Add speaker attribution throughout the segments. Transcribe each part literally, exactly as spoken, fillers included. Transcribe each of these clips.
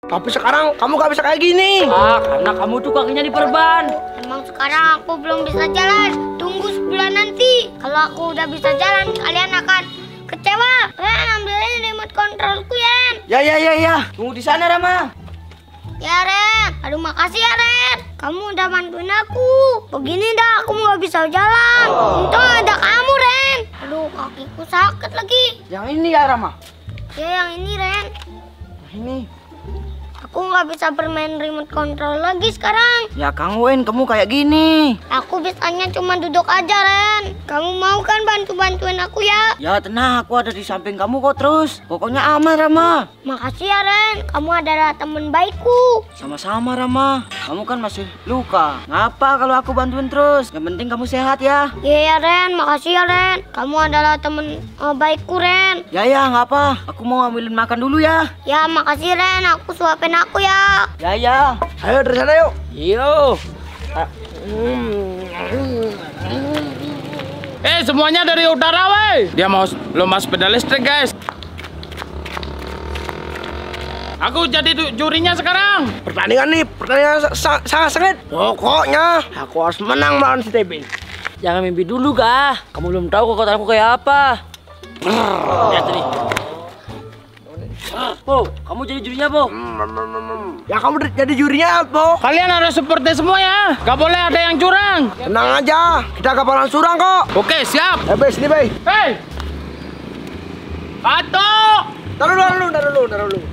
Speaker 1: Tapi sekarang kamu gak bisa kayak gini.
Speaker 2: Ah, karena kamu tuh kakinya diperban.
Speaker 3: Emang sekarang aku belum bisa jalan. Tunggu sebulan nanti. Kalau aku udah bisa jalan, kalian akan kecewa. Ren, ambilin remote controlku ya, Ren.
Speaker 1: Ya ya ya ya. Tunggu di sana, Rama.
Speaker 3: Ya, Ren. Aduh, makasih ya, Ren. Kamu udah bantuin aku. Begini dah, aku nggak bisa jalan. Untung ada kamu, Ren. Aduh, kakiku sakit lagi.
Speaker 1: Yang ini ya, Rama.
Speaker 3: Ya, yang ini, Ren.
Speaker 1: Ini.
Speaker 3: Aku nggak bisa bermain remote control lagi sekarang.
Speaker 1: Ya, Kang Wen, kamu kayak gini.
Speaker 3: Aku bisanya cuma duduk aja, Ren. Kamu mau kan bantu-bantuin aku ya?
Speaker 1: Ya, tenang. Aku ada di samping kamu kok terus. Pokoknya aman, Rama.
Speaker 3: Makasih ya, Ren. Kamu adalah teman baikku.
Speaker 1: Sama-sama, Rama. Kamu kan masih luka. Ngapa kalau aku bantuin terus? Yang penting kamu sehat ya.
Speaker 3: Iya ya, Ren. Makasih ya, Ren. Kamu adalah teman uh, baikku, Ren.
Speaker 1: Ya ya, nggak apa. Aku mau ambilin makan dulu ya.
Speaker 3: Ya, makasih, Ren. Aku suapin aku ya.
Speaker 1: Ya ya. Ayo dari sana yuk.
Speaker 2: Yo. Eh, semuanya dari utara, weh. Dia mau lomba sepeda listrik, guys. Aku jadi jurinya sekarang.
Speaker 1: Pertandingan nih, pertandingan sa sangat sengit. Pokoknya aku harus menang melawan si T B.
Speaker 2: Jangan mimpi dulu, Kak. Kamu belum tahu kekuatan aku kayak apa. Lihat tadi. Po, kamu jadi jurinya, Po.
Speaker 1: Ya kamu jadi jurinya, Po.
Speaker 2: Kalian harus seperti semua ya. Gak boleh ada yang curang.
Speaker 1: Tenang aja, kita gak bakalan curang kok.
Speaker 2: Oke, siap.
Speaker 1: Eh, Bay, sini, Bay.
Speaker 2: Hei. Satu.
Speaker 1: Taruh dulu, taruh dulu, taruh dulu, taruh dulu.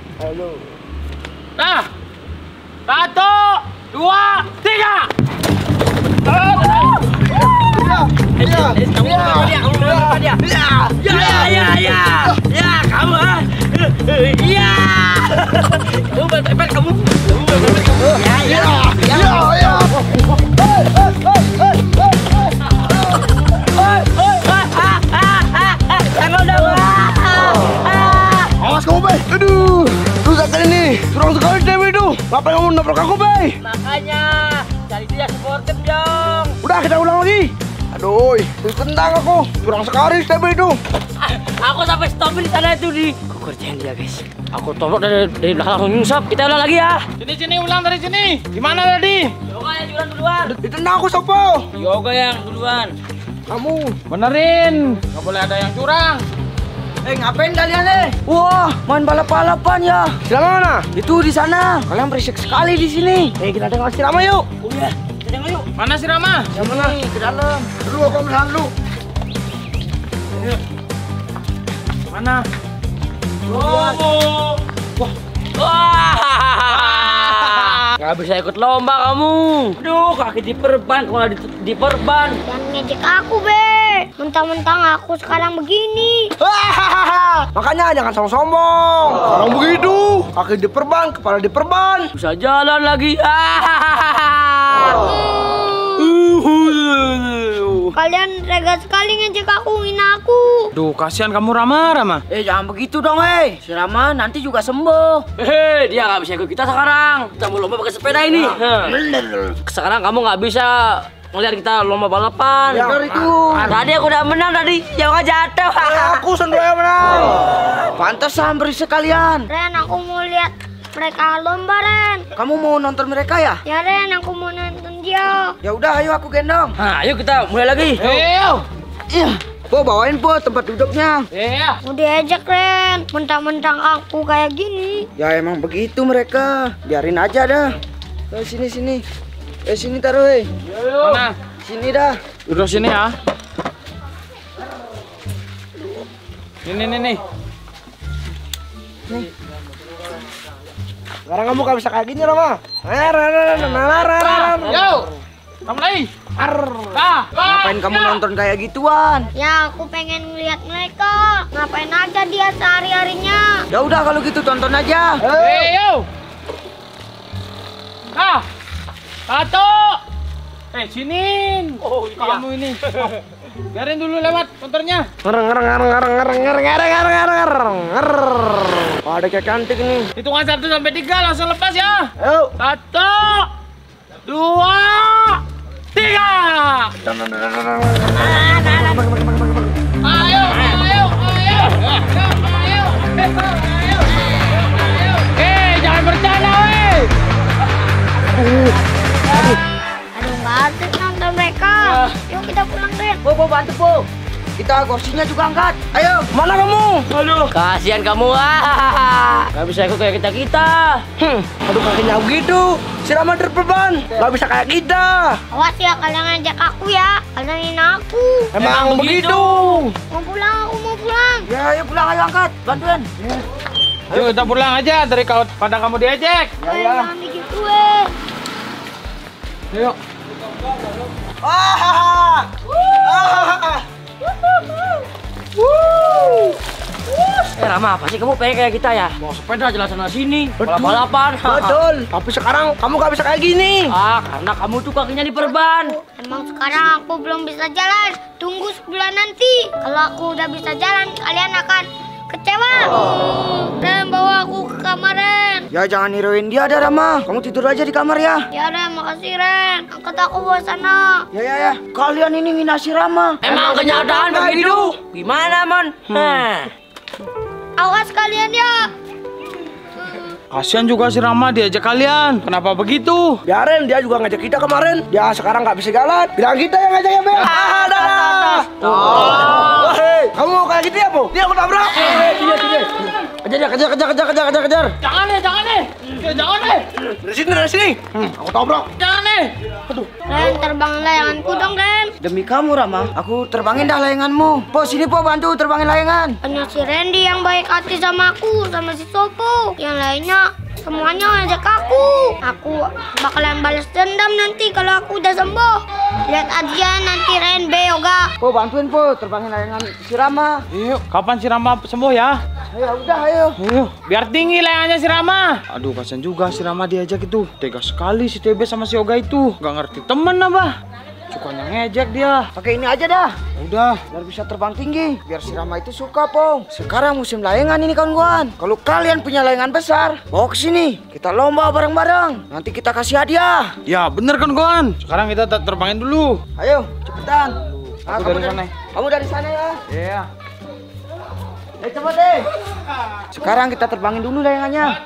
Speaker 2: Nah. Satu, dua, tiga.
Speaker 1: Iya, iya,
Speaker 2: Kamu dia, kamu dia.
Speaker 1: iya,
Speaker 2: Ya, ya, ya, ya, kamu ah. Iya. Kamu berpepet kamu. Kamu berpepet kamu. Ya, ya,
Speaker 1: iya, iya.
Speaker 2: Jangan dong.
Speaker 1: Awas kamu, Bay. Aduh, rusak kali ini. Curang sekali T B itu. Ngapain kamu nabrak aku, Bay?
Speaker 2: Makanya cari dia sportif dong.
Speaker 1: Udah, kita ulang lagi. Aduh, ditendang aku. Curang sekali T B itu.
Speaker 2: Aku sampai stopin di sana itu di. Aku kerjain dia, guys. Aku tolong dari dari belakang langsung nyungsap. Kita ulang lagi ya. Sini sini ulang dari sini. Gimana tadi? Yoga yang duluan duluan.
Speaker 1: Ditendang aku, Sopo.
Speaker 2: Yoga yang duluan.
Speaker 1: Kamu.
Speaker 2: Benerin. Nggak boleh ada yang curang.
Speaker 1: Eh, ngapain kalian nih? Wah, main balap-balapan ya. Sirama mana? Itu di sana. Kalian berisik sekali di sini. Eh, kita dengar Sirama yuk.
Speaker 2: Oh iya. Kita dengar yuk. Mana si Rama?
Speaker 1: Yang mana? Ke dalam. Dulu aku ambil dulu.
Speaker 2: Ayo. Mana? Oh. Wah. Wah. Nggak bisa ikut lomba kamu. Aduh, kaki diperban, malah di, diperban.
Speaker 3: Jangan ngejek aku, Be. Mentang-mentang aku sekarang begini.
Speaker 1: Makanya jangan sombong-sombong. Orang begitu. Kaki diperban, kepala diperban.
Speaker 2: Bisa jalan lagi.
Speaker 3: Kalian tega sekali ngejek aku, ngina aku.
Speaker 2: Duh, kasihan kamu Rama, Rama.
Speaker 1: Eh, jangan begitu dong, eh. Si Rama nanti juga sembuh.
Speaker 2: Hehe, dia nggak bisa ikut kita sekarang. Kita mau lomba pakai sepeda ini.
Speaker 1: Bener.
Speaker 2: Sekarang kamu nggak bisa ngeliat kita lomba balapan.
Speaker 1: Ya, itu.
Speaker 2: Ah, tadi aku udah menang tadi, jangan jatuh.
Speaker 1: Eh, aku sendiri yang menang. Pantesan berisik kalian.
Speaker 3: Ren, aku mau lihat mereka lomba, Ren.
Speaker 1: Kamu mau nonton mereka ya?
Speaker 3: Ya, Ren, aku mau nonton dia.
Speaker 1: Ya udah, ayo aku gendong.
Speaker 2: Nah, ayo kita mulai lagi. Ayo.
Speaker 1: Iya. Po, bawain Po tempat duduknya.
Speaker 2: Iya.
Speaker 3: Mau diajak, Ren. Mentang-mentang aku kayak gini.
Speaker 1: Ya emang begitu mereka. Biarin aja dah. Eh, sini sini. Eh sini taruh, eh.
Speaker 2: Mana?
Speaker 1: Sini dah.
Speaker 2: Duduk sini ya. Ini nih nih.
Speaker 1: Nih. Sekarang kamu gak bisa kayak gini, Rama.
Speaker 2: Yo. Kamu lagi. Ah,
Speaker 1: Ngapain kamu nonton kayak gituan?
Speaker 3: Ya, aku pengen lihat mereka. Ngapain aja dia sehari-harinya.
Speaker 1: Ya udah kalau gitu tonton aja.
Speaker 2: Hey, yo. Ah. Satu. Eh, sinin. Oh, kamu ini. Biarin dulu lewat motornya.
Speaker 1: Ngereng ngereng ngereng ngereng ngereng ngereng ngereng ngereng ngereng ngereng. Oh, ada kayak cantik nih.
Speaker 2: Hitungan satu sampai tiga langsung lepas ya.
Speaker 1: Ayo.
Speaker 2: Satu, dua, tiga. Ayo, ayo, ayo, ayo, ayo, ayo, ayo. Eh, jangan
Speaker 1: Po, bantu Po. Kita kursinya juga angkat. Ayo, mana kamu? Aduh.
Speaker 2: Kasihan kamu ah. Gak bisa ikut kayak kita-kita.
Speaker 1: Hmm, aduh kakinya begitu. Si Rama terbeban. Gak bisa kayak kita.
Speaker 3: Awas ya, kalian ngajak aku ya. Kalian aku.
Speaker 1: Emang,
Speaker 2: Emang
Speaker 1: begitu.
Speaker 3: Mau pulang, aku mau pulang.
Speaker 1: Ya, ayo pulang, ayo angkat. Bantuan. Ya.
Speaker 4: Ayo kita pulang aja dari kau pada kamu diejek.
Speaker 1: Ya,
Speaker 3: Eh,
Speaker 1: ya.
Speaker 3: jangan begitu eh.
Speaker 4: Ayo.
Speaker 1: Ah, ah.
Speaker 2: Eh Rama, apa sih kamu pengen kayak kita ya? Mau sepeda jalan sana sini,
Speaker 1: Betul.
Speaker 2: balap-balapan.
Speaker 1: Betul. Tapi sekarang kamu gak bisa kayak gini.
Speaker 2: Ah, karena kamu tuh kakinya diperban.
Speaker 3: Emang sekarang aku belum bisa jalan. Tunggu sebulan nanti. Kalau aku udah bisa jalan, kalian akan kecewa. Ren, bawa aku ke kamar, Ren.
Speaker 1: Ya jangan niruin dia ada Rama. Kamu tidur aja di kamar ya.
Speaker 3: Ya Ren, makasih Ren. Angkat aku bawa sana.
Speaker 1: Ya ya ya. Kalian ini ngina si Rama.
Speaker 2: Emang kenyataan begitu? Gimana, Mon? Hah.
Speaker 3: Awas kalian ya.
Speaker 4: Kasihan juga si Rama diajak kalian. Kenapa begitu?
Speaker 1: Biarin, dia juga ngajak kita kemarin. Dia sekarang nggak bisa jalan. Bilang kita yang ngajak ya, Bel. Ah, dah. Oh. Hei, kamu mau kayak gitu ya, Po? Dia aku tabrak. Eh, dia, dia. Kejar, dia, kejar, kejar, kejar, kejar, kejar, kejar.
Speaker 2: Jangan deh, jangan deh. Ya, jangan deh.
Speaker 1: Dari sini, dari sini. Hmm, aku tabrak.
Speaker 2: Jangan deh.
Speaker 3: Ren, terbang layanganku dong, Ren.
Speaker 1: Demi kamu, Rama, aku terbangin dah layanganmu. Po, sini Po, bantu terbangin layangan.
Speaker 3: Hanya si Randy yang baik hati sama aku, sama si Sopo. Yang lainnya semuanya ngajak aku. Aku bakalan balas dendam nanti kalau aku udah sembuh. Lihat aja nanti Ren B Yoga.
Speaker 1: Po, bantuin Po, terbangin layangan si Rama.
Speaker 4: Yuk, kapan si Rama sembuh ya?
Speaker 1: Ayo, udah, ayo.
Speaker 4: Ayo, biar tinggi layangannya si Rama. Aduh, kasihan juga si Rama diajak itu. Tega sekali si T B sama si Yoga itu. Gak ngerti temen apa. Sukanya ngejek dia.
Speaker 1: Pakai ini aja dah.
Speaker 4: Udah.
Speaker 1: Biar bisa terbang tinggi. Biar si Rama itu suka, Po. Sekarang musim layangan ini, kawan-kawan. Kalau kalian punya layangan besar, bawa ke sini. Kita lomba bareng-bareng. Nanti kita kasih hadiah.
Speaker 4: Ya, bener kan kawan? Sekarang kita te- terbangin dulu.
Speaker 1: Ayo, cepetan. Nah,
Speaker 4: Aku
Speaker 1: kamu
Speaker 4: dari sana.
Speaker 1: Kamu dari sana ya.
Speaker 4: Iya.
Speaker 1: Eh, cepet deh. Sekarang kita terbangin dulu layangannya.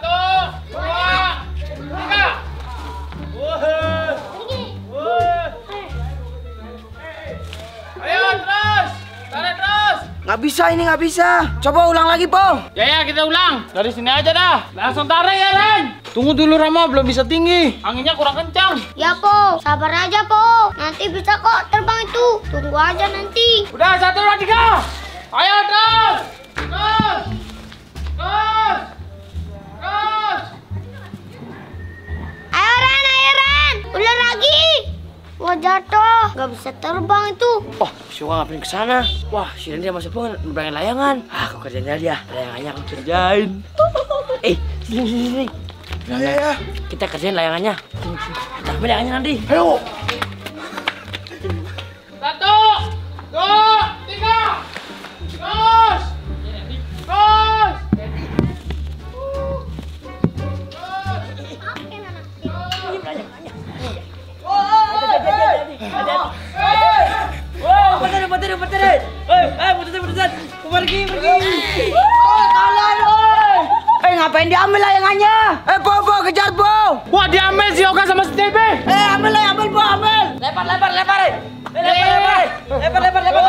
Speaker 2: Ayo terus, tarik terus.
Speaker 1: Nggak bisa ini, nggak bisa. Coba ulang lagi, Po.
Speaker 4: Ya ya, kita ulang. Dari sini aja dah. Langsung tarik ya, Ren. Tunggu dulu Rama, belum bisa tinggi. Anginnya kurang kencang.
Speaker 3: Ya Po, sabar aja Po. Nanti bisa kok terbang itu. Tunggu aja nanti.
Speaker 4: Udah, satu, dua, tiga. Ayo terus. Terus. Terus. Terus.
Speaker 3: Ayo Ren, ayo Ren. Ular lagi. Wah jatuh, nggak bisa terbang itu.
Speaker 2: Wah, si Yoga ngapain ke sana? Wah, si Randy sama Sopo nerbangin layangan. Ah, aku kerjain dia. Layangannya aku kerjain. Eh, sini, sini, sini.
Speaker 1: Ya, ya, ya.
Speaker 2: Kita kerjain layangannya. Sini, sini. Kita ambil layangannya nanti.
Speaker 1: Ayo.
Speaker 4: Satu, dua, tiga. Terus. Terus.
Speaker 2: Wow, betul, betul, betul. Eh, eh, betul, betul. Pergi, pergi.
Speaker 1: Oh, kalian, oi. Eh, ngapain diambil layangannya? Eh, Po, Po, kejar, Po.
Speaker 4: Wah, diambil si Yoga sama si T B.
Speaker 1: Eh, ambil, eh, ambil, Po, ambil.
Speaker 2: Lempar, lempar, lempar. Eh, lempar, lempar. Lempar, lempar, lempar.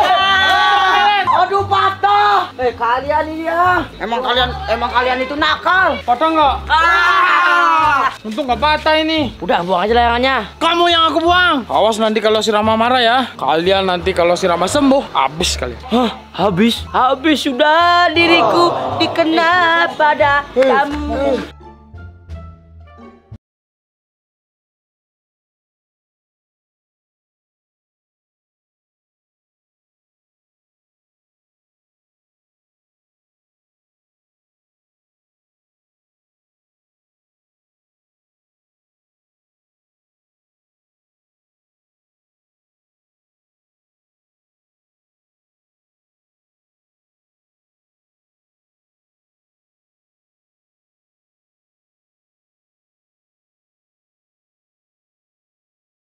Speaker 1: Aduh, patah. Eh, kalian ini ya. Emang kalian, emang kalian itu nakal.
Speaker 4: Patah nggak?
Speaker 2: Ah!
Speaker 4: Untung nggak patah ini.
Speaker 2: Udah, buang aja layangannya.
Speaker 4: Kamu yang aku buang. Awas nanti kalau si Rama marah ya. Kalian nanti kalau si Rama sembuh, habis kalian.
Speaker 2: Hah, habis? Habis sudah diriku dikena pada kamu.